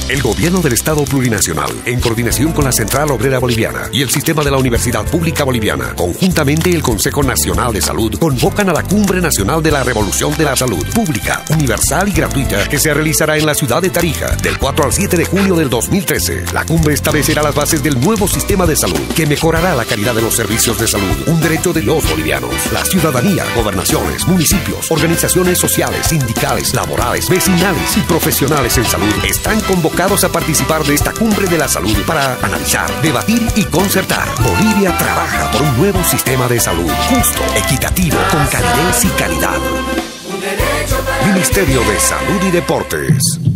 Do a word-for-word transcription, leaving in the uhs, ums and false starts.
El Gobierno del Estado Plurinacional, en coordinación con la Central Obrera Boliviana y el Sistema de la Universidad Pública Boliviana, conjuntamente el Consejo Nacional de Salud, convocan a la Cumbre Nacional de la Revolución de la Salud Pública, Universal y Gratuita, que se realizará en la ciudad de Tarija, del cuatro al siete de junio del dos mil trece. La cumbre establecerá las bases del nuevo sistema de salud, que mejorará la calidad de los servicios de salud, un derecho de los bolivianos. La ciudadanía, gobernaciones, municipios, organizaciones sociales, sindicales, laborales, vecinales y profesionales en salud están convocados a participar de esta cumbre de la salud para analizar, debatir y concertar. Bolivia trabaja por un nuevo sistema de salud justo, equitativo, con calidez y calidad. Ministerio de Salud y Deportes.